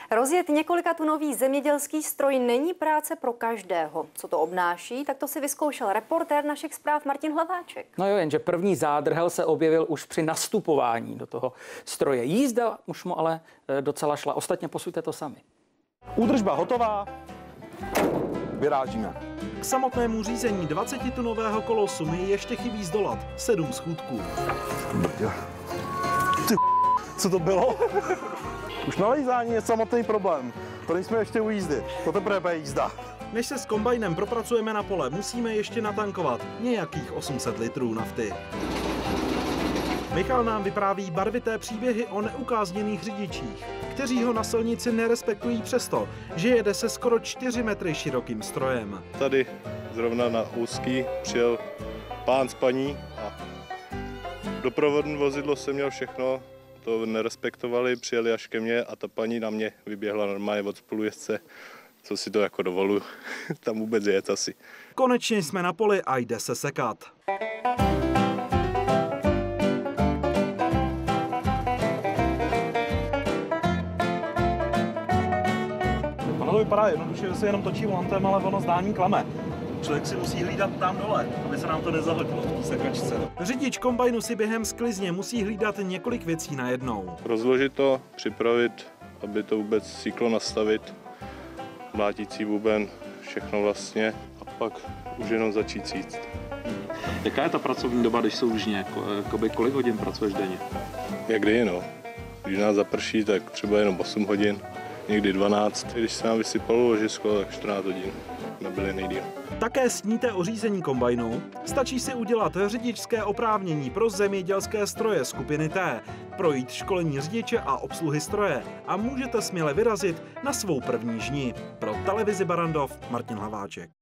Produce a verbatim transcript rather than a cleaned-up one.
Rozjet několikatunový zemědělský stroj není práce pro každého. Co to obnáší, tak to si vyzkoušel reportér našich zpráv Martin Hlaváček. No jo, jenže první zádrhel se objevil už při nastupování do toho stroje. Jízda už mu ale docela šla. Ostatně posuďte to sami. Údržba hotová. Vyrážíme. K samotnému řízení dvacetitunového kolosu mi ještě chybí zdolat sedm schůdků. Ty, co to bylo? Už nalejzání je samotný problém. To nejsme ještě u jízdy. To teprve bude jízda. Než se s kombajnem propracujeme na pole, musíme ještě natankovat nějakých osm set litrů nafty. Michal nám vypráví barvité příběhy o neukázněných řidičích, kteří ho na silnici nerespektují přesto, že jede se skoro čtyři metry širokým strojem. Tady zrovna na úzký přijel pán s paní a doprovodné vozidlo jsem měl všechno, to nerespektovali, přijeli až ke mně a ta paní na mě vyběhla normálně od spolujezdce, co si to jako dovolu tam vůbec jet asi. Konečně jsme na poli a jde se sekat. Ono to vypadá jednoduše, že se jenom točí volantem, ale ono zdání klame. Člověk si musí hlídat tam dole, aby se nám to nezahodilo v té sekačce. Řidič kombajnu si během sklizně musí hlídat několik věcí najednou. Rozložit to, připravit, aby to vůbec síklo nastavit, mlátící buben, všechno vlastně a pak už jenom začít síct. Jaká je ta pracovní doba, když jsou růžně? Kolik hodin pracuješ denně? Jak kdy, no. Když nás zaprší, tak třeba jenom osm hodin, někdy dvanáct. Když se nám vysypalo ložisko, tak čtrnáct hodin. Nebyly nejdýl. Také sníte o řízení kombajnu? Stačí si udělat řidičské oprávnění pro zemědělské stroje skupiny T, projít školení řidiče a obsluhy stroje a můžete směle vyrazit na svou první žni. Pro televizi Barrandov Martin Hlaváček.